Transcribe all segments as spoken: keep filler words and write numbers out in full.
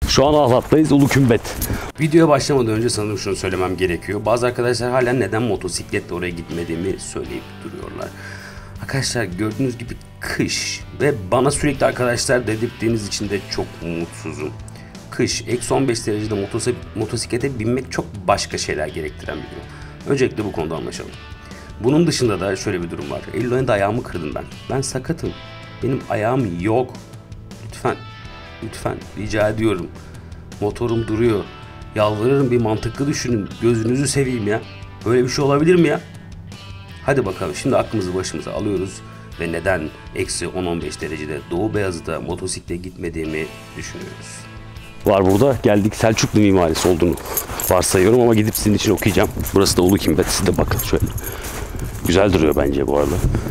Şu an Ahlat'tayız, Ulukümbet. Videoya başlamadan önce sanırım şunu söylemem gerekiyor. Bazı arkadaşlar hala neden motosikletle oraya gitmediğimi söyleyip duruyorlar. Arkadaşlar gördüğünüz gibi kış ve bana sürekli arkadaşlar dedirttiğiniz için de çok mutsuzum. Kış, eksi on beş derecede motosiklete binmek çok başka şeyler gerektiren bir durum. Öncelikle bu konuda anlaşalım. Bunun dışında da şöyle bir durum var. Eylül ayında ayağımı kırdım ben. Ben sakatım. Benim ayağım yok. Lütfen, lütfen rica ediyorum. Motorum duruyor. Yalvarırım, bir mantıklı düşünün. Gözünüzü seveyim ya. Böyle bir şey olabilir mi ya? Hadi bakalım, şimdi aklımızı başımıza alıyoruz ve neden eksi on on beş derecede Doğu Beyazıt'a motosikle gitmediğimi düşünüyoruz. Var burada, geldik, Selçuklu mimarisi olduğunu varsayıyorum ama gidip sizin için okuyacağım. Burası da Ulukümbet, siz de bakın şöyle. Güzel duruyor bence bu arada.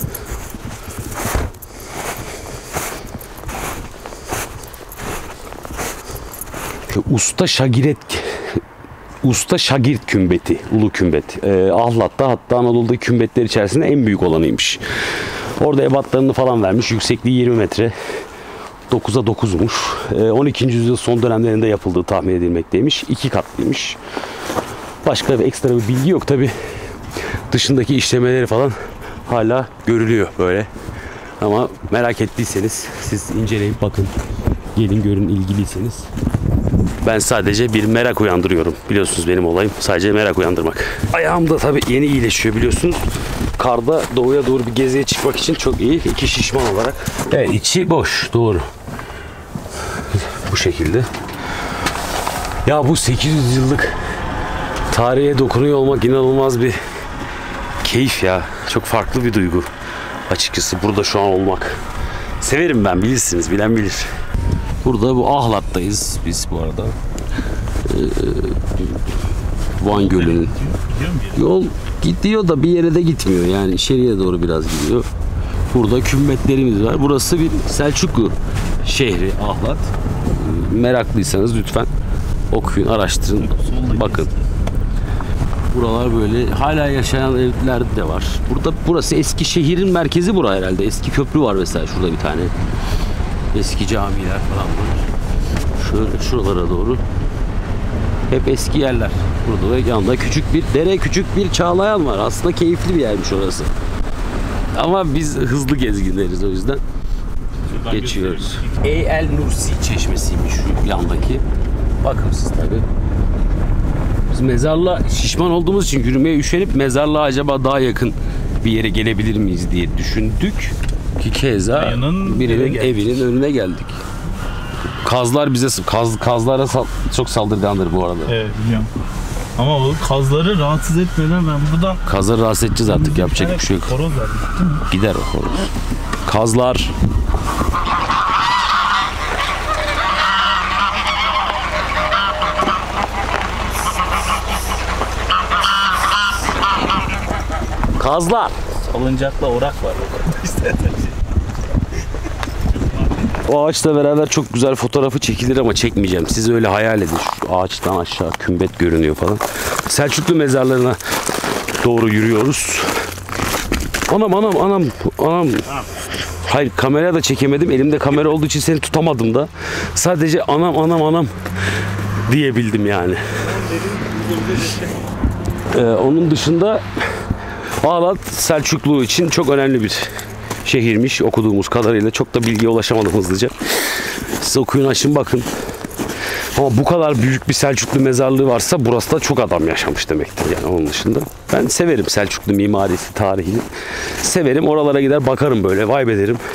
Usta Şagiret Usta Şagirt Kümbeti, Ulukümbet. Ee, Ahlat'ta, hatta Anadolu'daki kümbetler içerisinde en büyük olanıymış. Orada ebatlarını falan vermiş. Yüksekliği yirmi metre. dokuza dokuzmuş. Ee, on ikinci yüzyıl son dönemlerinde yapıldığı tahmin edilmekteymiş. İki katlıymış. Başka bir ekstra bir bilgi yok tabi. Dışındaki işlemeleri falan hala görülüyor böyle. Ama merak ettiyseniz siz inceleyip bakın. Gelin görün, ilgiliyseniz. Ben sadece bir merak uyandırıyorum. Biliyorsunuz benim olayım sadece merak uyandırmak. Ayağım da tabii yeni iyileşiyor biliyorsunuz. Karda doğuya doğru bir geziye çıkmak için çok iyi. İki şişman olarak. Evet, içi boş, doğru. Bu şekilde. Ya bu sekiz yüz yıllık tarihe dokunuyor olmak inanılmaz bir keyif ya. Çok farklı bir duygu. Açıkçası burada şu an olmak. Severim ben, bilirsiniz, bilen bilir. Burada bu Ahlat'tayız biz bu arada. Ee, Van Gölü'nün. Yol gidiyor da bir yere de gitmiyor. Yani içeriye doğru biraz gidiyor. Burada kümbetlerimiz var. Burası bir Selçuklu şehri Ahlat. Meraklıysanız lütfen okuyun, araştırın, bakın. Buralar böyle hala yaşayan evler de var. Burada burası eski şehrin merkezi bura herhalde. Eski köprü var mesela şurada bir tane. Eski camiler falan var. Şöyle şuralara doğru. Hep eski yerler. Burada da yanında küçük bir dere, küçük bir çağlayan var. Aslında keyifli bir yermiş orası. Ama biz hızlı gezginleriz o yüzden. Şuradan geçiyoruz. Ey El Nursi çeşmesiymiş şu yandaki. Bakın siz tabi. Biz mezarlığa şişman olduğumuz için yürümeye üşenip mezarlığa acaba daha yakın bir yere gelebilir miyiz diye düşündük. Ki keza birinin evinin önüne geldik. Kazlar bize kaz kazlara sal, çok saldırgandır bu arada. Evet, biliyorum. Ama o kazları rahatsız etmeden ben buradan kazları rahatsız edeceğiz artık, yapacak bir şey yok. Horoz var, değil mi? Gider o horoz. Kazlar Kazlar. Salıncakla orak var. O ağaçla beraber çok güzel fotoğrafı çekilir ama çekmeyeceğim. Siz öyle hayal edin. Şu ağaçtan aşağı kümbet görünüyor falan. Selçuklu mezarlarına doğru yürüyoruz. Anam anam anam anam. Hayır, kameraya da çekemedim. Elimde kamera olduğu için seni tutamadım da. Sadece anam anam anam diyebildim yani. Ee, onun dışında Ahlat Selçuklu için çok önemli bir şehirmiş okuduğumuz kadarıyla. Çok da bilgiye ulaşamadım hızlıca. Siz okuyun, açın, bakın. Ama bu kadar büyük bir Selçuklu mezarlığı varsa burası da çok adam yaşamış demektir yani onun dışında. Ben severim Selçuklu mimarisi, tarihini. Severim, oralara gider bakarım böyle, vay be derim.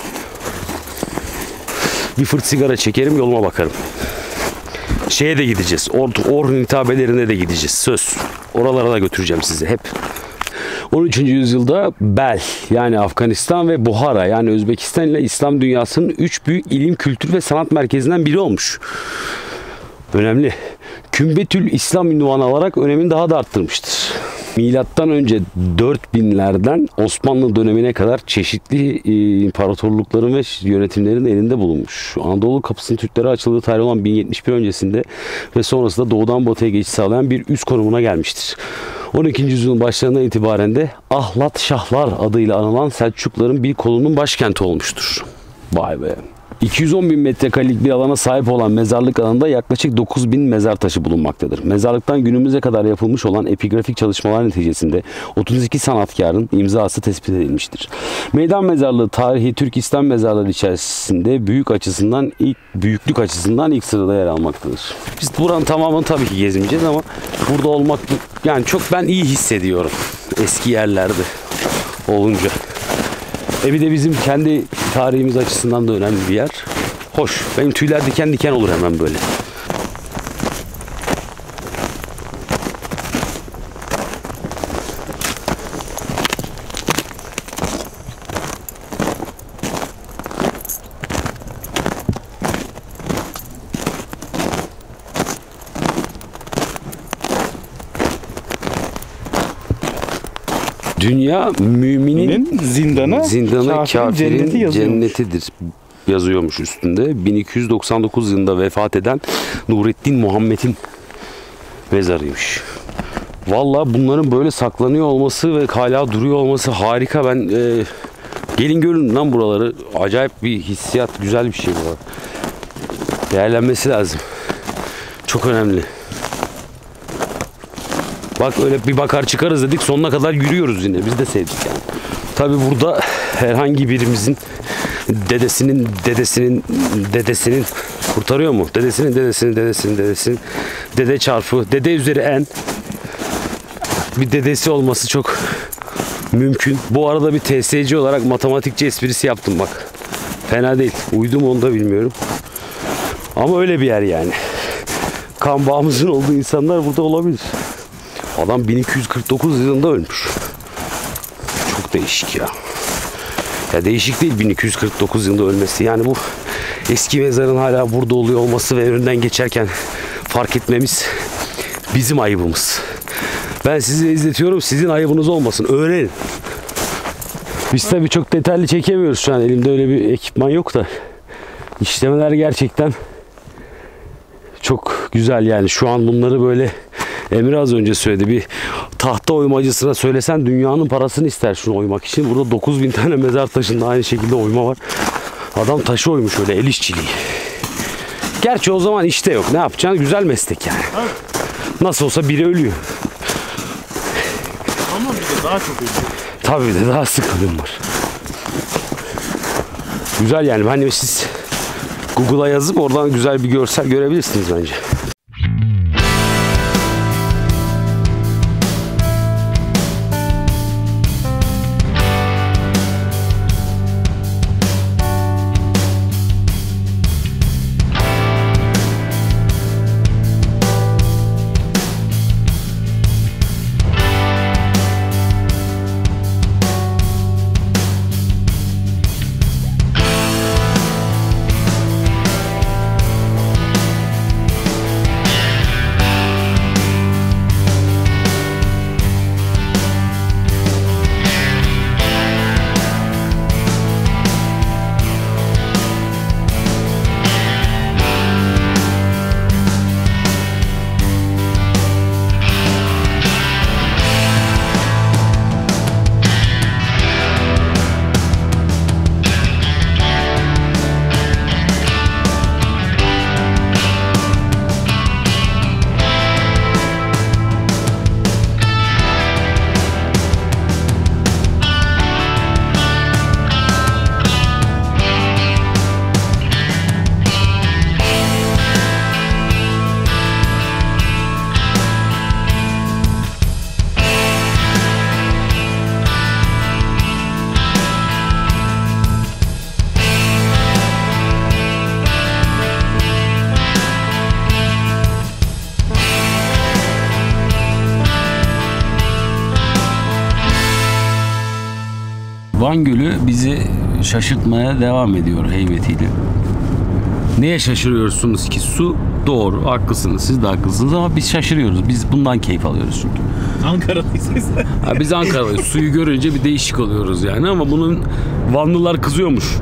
Bir fırt sigara çekerim, yoluma bakarım. Şeye de gideceğiz. Or Orhun hitabelerine de gideceğiz. Söz. Oralara da götüreceğim sizi hep. on üçüncü yüzyılda Bel yani Afganistan ve Buhara yani Özbekistan ile İslam dünyasının üç büyük ilim, kültür ve sanat merkezinden biri olmuş. Önemli. Kümbetül İslam ünvanı alarak önemini daha da arttırmıştır. Milattan önce dört binlerden Osmanlı dönemine kadar çeşitli e, imparatorlukların ve yönetimlerin elinde bulunmuş. Anadolu kapısının Türklere açıldığı tarih olan bin yetmiş bir öncesinde ve sonrasında doğudan batıya geçiş sağlayan bir üs konumuna gelmiştir. on ikinci yüzyılın başlarından itibaren de Ahlat Şahlar adıyla anılan Selçukluların bir kolunun başkenti olmuştur. Vay be. iki yüz on bin metrekarelik bir alana sahip olan mezarlık alanında yaklaşık dokuz bin mezar taşı bulunmaktadır. Mezarlıktan günümüze kadar yapılmış olan epigrafik çalışmalar neticesinde otuz iki sanatkarın imzası tespit edilmiştir. Meydan mezarlığı tarihi Türk İslam mezarları içerisinde büyük açısından ilk büyüklük açısından ilk sırada yer almaktadır. Biz buranın tamamını tabii ki gezmeyeceğiz ama burada olmak yani çok ben iyi hissediyorum eski yerlerde olunca. E bir de bizim kendi tarihimiz açısından da önemli bir yer. Hoş. Benim tüyler diken diken olur hemen böyle. Dünya müminin zindanı, zindanı kafirin kafirin cenneti yazıyormuş. cennetidir yazıyormuş üstünde. bin iki yüz doksan dokuz yılında vefat eden Nurettin Muhammed'in mezarıymış. Vallahi bunların böyle saklanıyor olması ve hala duruyor olması harika. Ben e, gelin görün lan buraları. Acayip bir hissiyat, güzel bir şey bu. Değerlenmesi lazım. Çok önemli. Bak öyle bir bakar çıkarız dedik, sonuna kadar yürüyoruz yine. Biz de sevdik yani. Tabi burada herhangi birimizin dedesinin dedesinin dedesinin kurtarıyor mu? Dedesinin dedesinin dedesinin dedesinin dede çarpı dede üzeri en bir dedesi olması çok mümkün. Bu arada bir T S C olarak matematikçi esprisi yaptım bak. Fena değil. Uydum onu da bilmiyorum. Ama öyle bir yer yani. Kan bağımızın olduğu insanlar burada olabilir. Adam bin iki yüz kırk dokuz yılında ölmüş. Çok değişik ya. Ya değişik değil bin iki yüz kırk dokuz yılında ölmesi. Yani bu eski mezarın hala burada oluyor olması ve önünden geçerken fark etmemiz bizim ayıbımız. Ben sizi izletiyorum, sizin ayıbınız olmasın. Öğrenin. Biz tabii çok detaylı çekemiyoruz şu an. Elimde öyle bir ekipman yok da. İşlemeler gerçekten çok güzel yani. Şu an bunları böyle Emre az önce söyledi. Bir tahta oymacısına söylesen dünyanın parasını ister şunu oymak için. Burada dokuz bin tane mezar taşında aynı şekilde oyma var. Adam taşı oymuş öyle, el işçiliği. Gerçi o zaman işte yok. Ne yapacaksın? Güzel meslek yani. Evet. Nasıl olsa biri ölüyor. Ama bir de daha çok ölüyor. Tabii de daha sık ölüm var. Güzel yani. Hani siz Google'a yazıp oradan güzel bir görsel görebilirsiniz bence. Van Gölü bizi şaşırtmaya devam ediyor heybetiyle. Neye şaşırıyorsunuz ki? Su doğru, haklısınız, siz de haklısınız ama biz şaşırıyoruz. Biz bundan keyif alıyoruz çünkü. Ankara'dayız. Ha, biz Ankara'dayız. Suyu görünce bir değişik oluyoruz yani ama bunun Vanlılar kızıyormuş.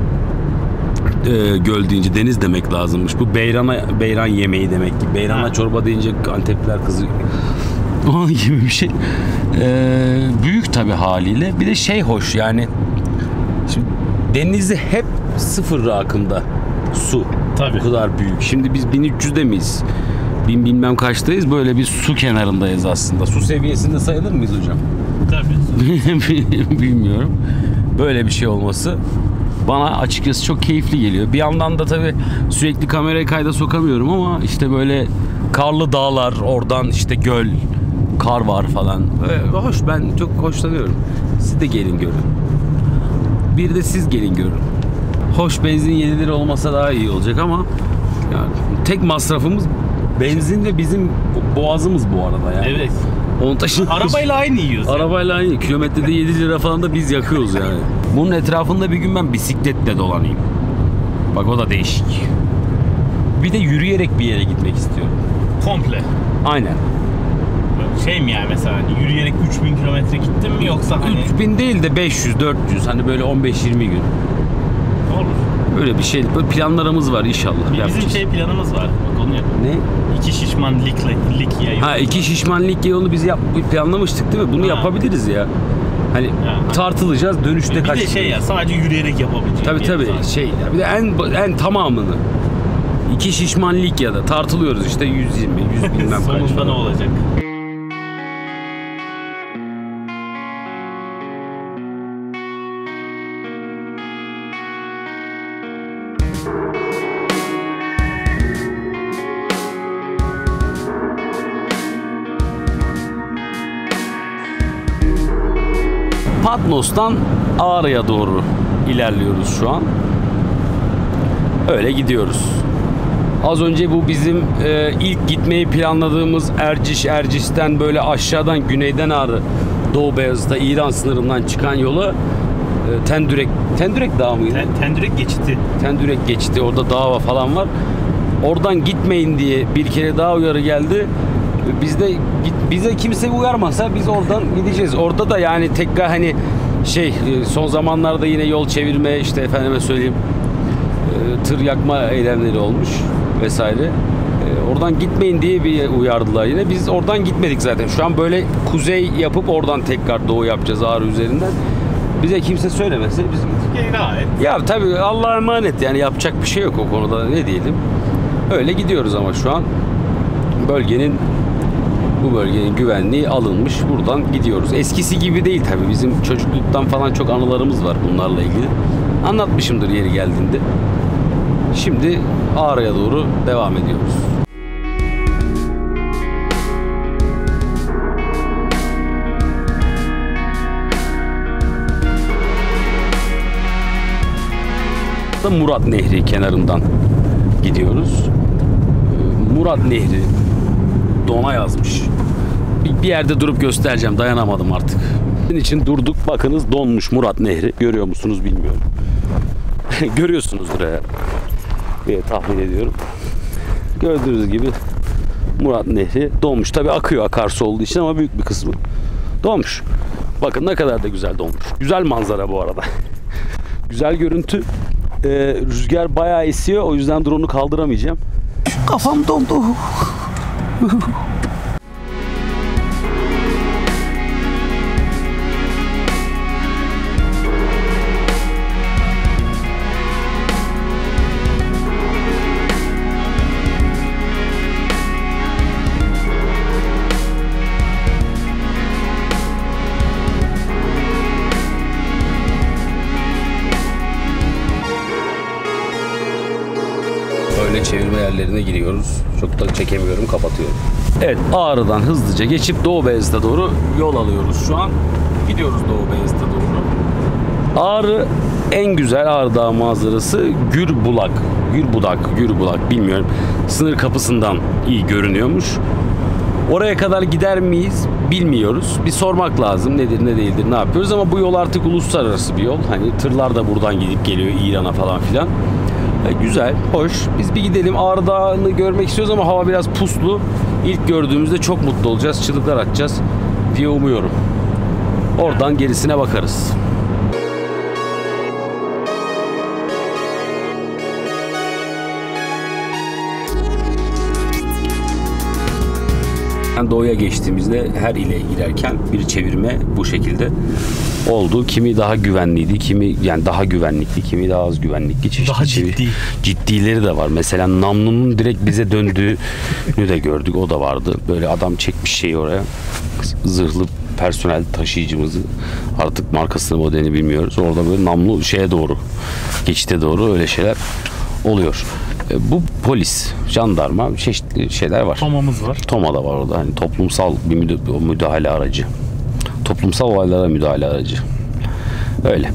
Ee, göl deyince deniz demek lazımmış. Bu beyrana, beyran yemeği demek ki. Beyrana ha. Çorba deyince Antepliler kızıyor. Onun gibi bir şey. Ee, büyük tabii haliyle. Bir de şey hoş yani. Şimdi denizi hep sıfır rakımda Su. Tabii. Bu kadar büyük. Şimdi biz bin üç yüzde miyiz? Bin bilmem kaçtayız. Böyle bir su kenarındayız aslında. Su seviyesinde sayılır mıyız hocam? Tabii. Bilmiyorum. Böyle bir şey olması bana açıkçası çok keyifli geliyor. Bir yandan da tabii sürekli kamerayı kayda sokamıyorum ama işte böyle karlı dağlar, oradan işte göl, kar var falan. Ee, hoş, ben çok hoşlanıyorum. Siz de gelin görün. Bir de siz gelin görün. Hoş, benzin yedi lira olmasa daha iyi olacak ama yani tek masrafımız benzin ve bizim boğazımız bu arada yani. Evet. Onu taşın. Arabayla aynı yiyoruz. Arabayla aynı. Kilometrede yedi lira falan da biz yakıyoruz yani. Bunun etrafında bir gün ben bisikletle dolanayım. Bak o da değişik. Bir de yürüyerek bir yere gitmek istiyorum. Komple. Aynen. Şey mi yani mesela hani yürüyerek üç bin kilometre gittin mi yoksa hani... üç bin değil de beş yüz dört yüz, hani böyle on beş yirmi gün. Olur. Böyle bir şey. Böyle planlarımız var inşallah. Bizim yapacağız. şey planımız var. Bak onu yapalım. Ne? İki şişman likle, Likya yolu. Ha, iki şişman Likya yolunu biz yap planlamıştık değil mi? Bunu Ha. yapabiliriz ya. Hani Ha. tartılacağız, dönüşte Bir kaç. de şey ya, sadece yürüyerek yapabileceğim. Tabii bir tabii yer şey ya, bir de en en tamamını. İki şişman Likya'da tartılıyoruz işte yüz yirmi, yüz bilmem kaç. Sonunda falan. ne olacak? Patmos'tan Ağrı'ya doğru ilerliyoruz şu an. Öyle gidiyoruz. Az önce bu bizim e, ilk gitmeyi planladığımız Erciş, Erciş'ten böyle aşağıdan güneyden Ağrı, Doğu Beyazıt'a, İran sınırından çıkan yola e, Tendürek, Tendürek Dağı mıydı? Ten, Tendürek geçiti. Tendürek geçti. Orada dağ falan var. Oradan gitmeyin diye bir kere daha uyarı geldi. Biz de bize kimse uyarmasa biz oradan gideceğiz. Orada da yani tekrar hani şey son zamanlarda yine yol çevirme, işte efendime söyleyeyim tır yakma eylemleri olmuş vesaire. Oradan gitmeyin diye bir uyardılar yine. Biz oradan gitmedik zaten. Şu an böyle kuzey yapıp oradan tekrar doğu yapacağız Ağrı üzerinden. Bize kimse söylemese biz gittik. Gayet. Ya tabii Allah'a emanet, yani yapacak bir şey yok o konuda, ne diyelim. Öyle gidiyoruz ama şu an bölgenin bu bölgenin güvenliği alınmış. Buradan gidiyoruz. Eskisi gibi değil tabii. Bizim çocukluktan falan çok anılarımız var bunlarla ilgili. Anlatmışımdır yeri geldiğinde. Şimdi Ağrı'ya doğru devam ediyoruz. Murat Nehri kenarından gidiyoruz. Murat Nehri dona yazmış. Bir yerde durup göstereceğim. Dayanamadım artık. Bunun için durduk. Bakınız donmuş Murat Nehri. Görüyor musunuz bilmiyorum. Görüyorsunuzdur eğer. diye tahmin ediyorum. Gördüğünüz gibi Murat Nehri donmuş. Tabii akıyor akarsu olduğu için ama büyük bir kısmı donmuş. Bakın ne kadar da güzel donmuş. Güzel manzara bu arada. Güzel görüntü. Ee, rüzgar bayağı esiyor. O yüzden drone'u kaldıramayacağım. Kafam dondu. Böyle çevirme yerlerine giriyoruz. Çok da çekemiyorum, kapatıyorum. Evet, Ağrı'dan hızlıca geçip Doğu Beyazıt'a doğru yol alıyoruz şu an. Gidiyoruz Doğu Beyazıt'a doğru. Ağrı en güzel Ağrı Dağı manzarası Gürbulak. Gürbudak, Gürbulak bilmiyorum. Sınır kapısından iyi görünüyormuş. Oraya kadar gider miyiz bilmiyoruz. Bir sormak lazım nedir ne değildir ne yapıyoruz, ama bu yol artık uluslararası bir yol. Hani tırlar da buradan gidip geliyor İran'a falan filan. E, güzel, hoş. Biz bir gidelim. Ağrı Dağı'nı görmek istiyoruz ama hava biraz puslu. İlk gördüğümüzde çok mutlu olacağız. Çığlıklar atacağız diye umuyorum. Oradan gerisine bakarız. Doğuya geçtiğimizde her ile girerken bir çevirme bu şekilde oldu. Kimi daha güvenliydi, kimi yani daha güvenlikli, kimi daha az güvenlikli. Çeşitli Daha çevir- ciddi. Ciddileri de var. Mesela namlunun direkt bize döndüğünü de gördük. O da vardı. Böyle adam çekmiş şeyi oraya. Zırhlı personel taşıyıcımızı, artık markasını modelini bilmiyoruz. Orada böyle namlu şeye doğru, geçite doğru öyle şeyler oluyor. E, bu polis, jandarma, çeşitli şeyler var. Tomamız var. Toma da var orada. Hani toplumsal bir müda- müdahale aracı. Toplumsal olaylara müdahale aracı. Öyle.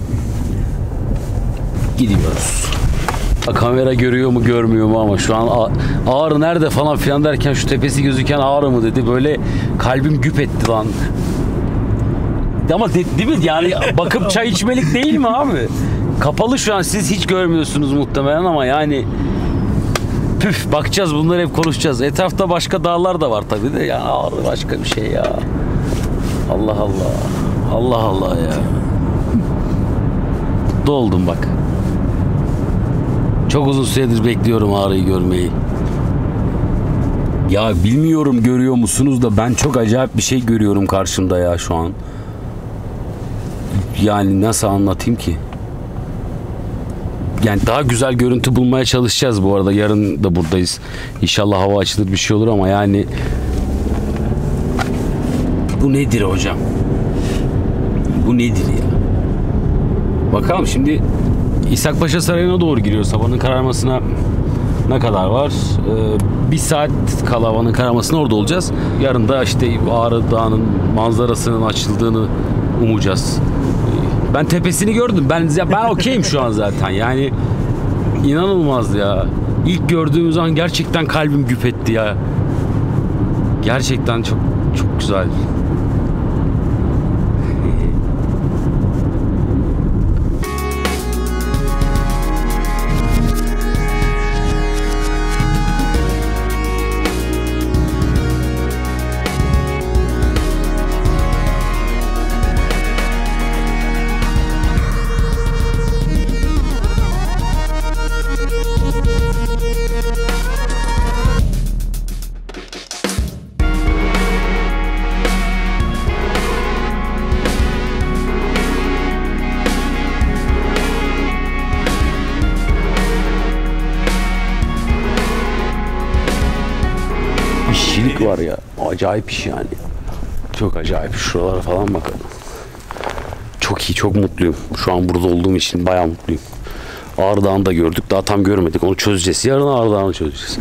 Gidiyoruz. Kamera görüyor mu görmüyor mu ama şu an A- Ağrı nerede falan filan derken şu tepesi gözüken Ağrı mı dedi. Böyle kalbim güp etti lan. Ama de, değil mi? Yani bakıp çay içmelik değil mi abi? Kapalı şu an, siz hiç görmüyorsunuz muhtemelen ama yani püf, bakacağız, bunları hep konuşacağız. Etrafta başka dağlar da var tabii de, yani Ağrı başka bir şey ya. Allah Allah. Allah Allah ya. Doldum bak. Çok uzun süredir bekliyorum Ağrı'yı görmeyi. Ya bilmiyorum görüyor musunuz da ben çok acayip bir şey görüyorum karşımda ya şu an. Yani nasıl anlatayım ki? Yani daha güzel görüntü bulmaya çalışacağız bu arada. Yarın da buradayız. İnşallah hava açılır, bir şey olur ama yani bu nedir hocam? Bu nedir ya? Bakalım şimdi İshak Paşa Sarayı'na doğru giriyoruz. Havanın kararmasına ne kadar var? Ee, bir saat kala havanın kararmasına orada olacağız. Yarın da işte Ağrı Dağı'nın manzarasının açıldığını umacağız. Ben tepesini gördüm. Ben ben okeyim şu an zaten. Yani inanılmaz ya. İlk gördüğümüz an gerçekten kalbim güp etti ya. Gerçekten çok çok güzel. İşçilik var ya. Acayip iş yani. Çok acayip. Şuralara falan bakalım. Çok iyi, çok mutluyum. Şu an burada olduğum için bayağı mutluyum. Ağrı Dağı'nı da gördük. Daha tam görmedik. Onu çözeceğiz. Yarın Ağrı Dağı'nı çözeceğiz.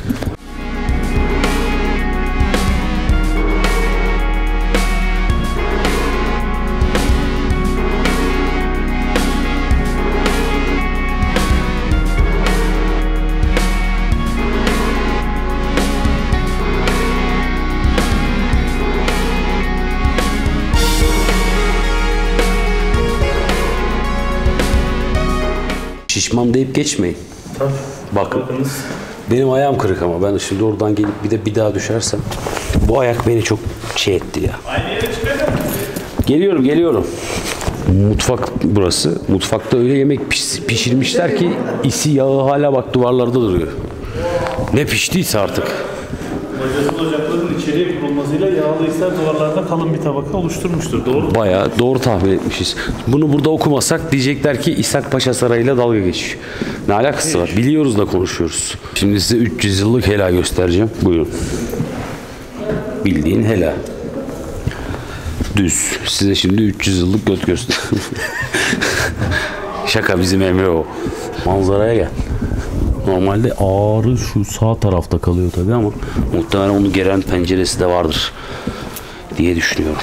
Şişman deyip geçmeyin. Tabii. Bakın. Bakınız. Benim ayağım kırık ama ben şimdi oradan gelip bir de bir daha düşersem bu ayak beni çok şey etti ya. Aynı yere çıkıyor. Geliyorum geliyorum. Mutfak burası. Mutfakta öyle yemek piş- pişirmişler ki isi yağı hala bak duvarlarda duruyor. Ne piştiyse artık. Bacasız ocakların içeriye kurulmasıyla Yağlıhisar duvarlarda kalın bir tabaka oluşturmuştur. Doğru mu? Bayağı doğru tahmin etmişiz. Bunu burada okumasak diyecekler ki İshak Paşa Sarayı'yla dalga geçiyor. Ne alakası var? Biliyoruz da konuşuyoruz. Şimdi size üç yüz yıllık hela göstereceğim. Buyurun. Bildiğin hela. Düz. Size şimdi üç yüz yıllık göt göster. Şaka, bizim Emre o. Manzaraya gel. Normalde Ağrı şu sağ tarafta kalıyor tabii ama muhtemelen onun gelen penceresi de vardır diye düşünüyorum.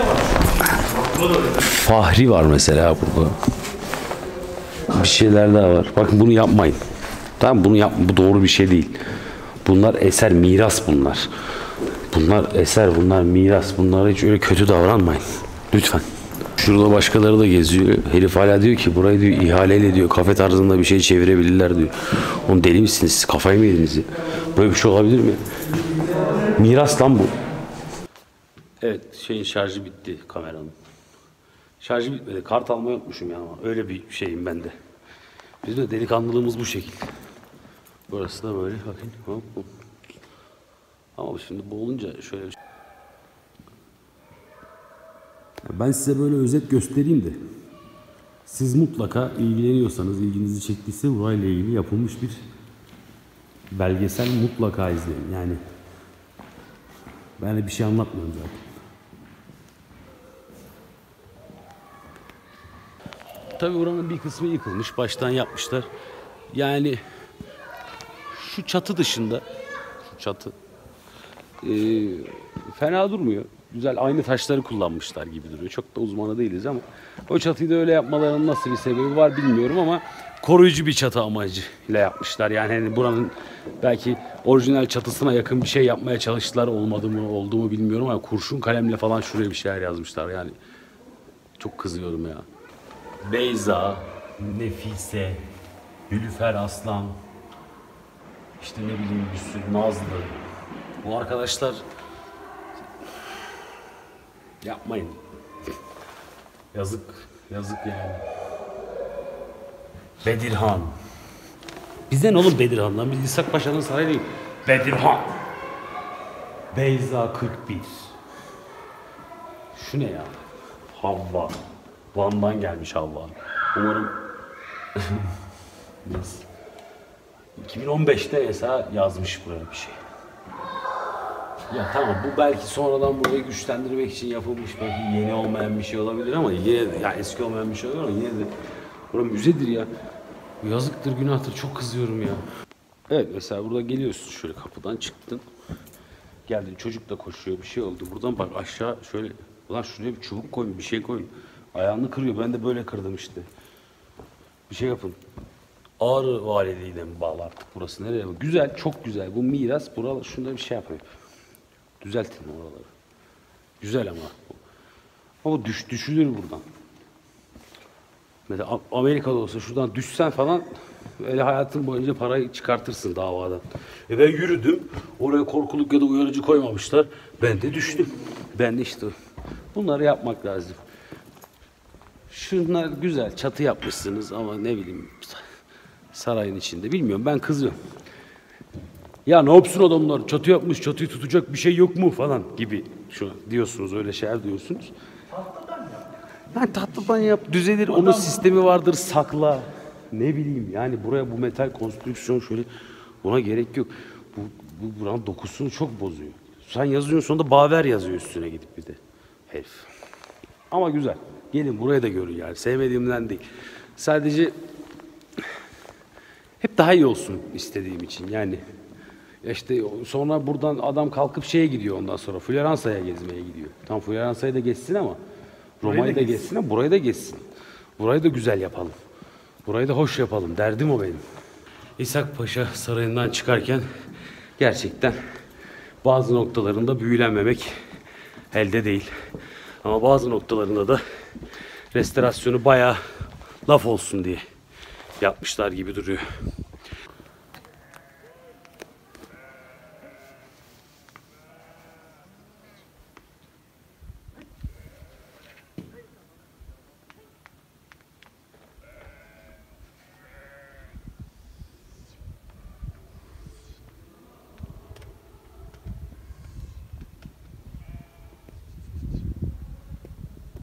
Fahri var mesela burada. Bir şeyler daha var. Bakın bunu yapmayın. Tamam, bunu yap, bu doğru bir şey değil. Bunlar eser, miras bunlar. Bunlar eser, bunlar miras. Bunlara hiç öyle kötü davranmayın. Lütfen. Şurada başkaları da geziyor. Herif hala diyor ki burayı diyor ihaleyle diyor kafe tarzında bir şey çevirebilirler diyor. Oğlum deli misiniz siz? Kafayı mı yediniz? Böyle bir şey olabilir mi? Miras lan bu. Evet, şeyin şarjı bitti kameranın. Şarjı bitmedi. Kart almayı unutmuşum ya ama öyle bir şeyim ben de. Bizim de delikanlılığımız bu şekil. Burası da böyle bakın. Hop, hop. Ama şimdi bu olunca şöyle bir şey. Ben size böyle özet göstereyim de siz mutlaka ilgileniyorsanız, ilginizi çektiyse burayla ilgili yapılmış bir belgesel mutlaka izleyin. Yani ben de bir şey anlatmıyorum zaten. Tabii oranın bir kısmı yıkılmış, baştan yapmışlar. Yani şu çatı dışında, şu çatı e, fena durmuyor. Güzel, aynı taşları kullanmışlar gibi duruyor. Çok da uzmanı değiliz ama o çatıyı da öyle yapmalarının nasıl bir sebebi var bilmiyorum ama koruyucu bir çatı amacıyla yapmışlar. Yani hani buranın belki orijinal çatısına yakın bir şey yapmaya çalıştılar, olmadı mı oldu mu bilmiyorum ama kurşun kalemle falan şuraya bir şeyler yazmışlar. Yani çok kızıyorum ya. Beyza, Nefise, Nilüfer Aslan, işte ne bileyim bir sürü Nazlı. Bu arkadaşlar yapmayın. Yazık, yazık yani. Bedirhan. Bizden oğlum Bedirhan'dan. Biz İshak Paşa'nın sarayı değil. Bedirhan. Beyza kırk bir. Şu ne ya? Havva. Van'dan gelmiş Havva. Umarım biz iki bin on beşte mesela yazmış buraya bir şey. Ya tamam, bu belki sonradan burayı güçlendirmek için yapılmış, belki yeni olmayan bir şey olabilir ama yine de, yani eski olmayan bir şey olabilir ama yine de burası müzedir ya. Yazıktır, günahtır, çok kızıyorum ya. Evet, mesela burada geliyorsun, şöyle kapıdan çıktın. Geldin, çocuk da koşuyor, bir şey oldu. Buradan bak aşağı şöyle, ulan şuraya bir çubuk koyun, bir şey koyun. Ayağını kırıyor, ben de böyle kırdım işte. Bir şey yapın. Ağrı valiliğine mi bağlı artık burası, nereye mi? Güzel, çok güzel. Bu miras, buralar, şunda bir şey yapayım. Düzeltin oraları. Güzel ama. Ama düş, düşülür buradan. Mesela Amerika'da olsa şuradan düşsen falan öyle hayatın boyunca parayı çıkartırsın davadan. E ben yürüdüm. Oraya korkuluk ya da uyarıcı koymamışlar. Ben de düştüm. Ben de işte bunları yapmak lazım. Şunlar güzel. Çatı yapmışsınız ama ne bileyim sarayın içinde. Bilmiyorum, ben kızıyorum. Ya ne yapsın adamlar? Çatı yapmış, çatıyı tutacak bir şey yok mu falan gibi şu an diyorsunuz, öyle şeyler diyorsunuz. Tahtadan yap. Yani tahtadan yap, düzelir, onun sistemi vardır, sakla. Ne bileyim yani, buraya bu metal konstrüksiyon şöyle, buna gerek yok. Bu, bu buranın dokusunu çok bozuyor. Sen yazıyorsun, sonunda Baver yazıyor üstüne gidip bir de. Herif. Ama güzel. Gelin buraya da görün yani. Sevmediğimden değil. Sadece hep daha iyi olsun istediğim için yani. İşte sonra buradan adam kalkıp şeye gidiyor, ondan sonra Floransa'ya gezmeye gidiyor. Tam Floransa'yı da geçsin ama Roma'yı da geçsin ama burayı da geçsin. Burayı da güzel yapalım. Burayı da hoş yapalım. Derdim o benim. İshak Paşa Sarayı'ndan çıkarken gerçekten bazı noktalarında büyülenmemek elde değil. Ama bazı noktalarında da restorasyonu bayağı laf olsun diye yapmışlar gibi duruyor.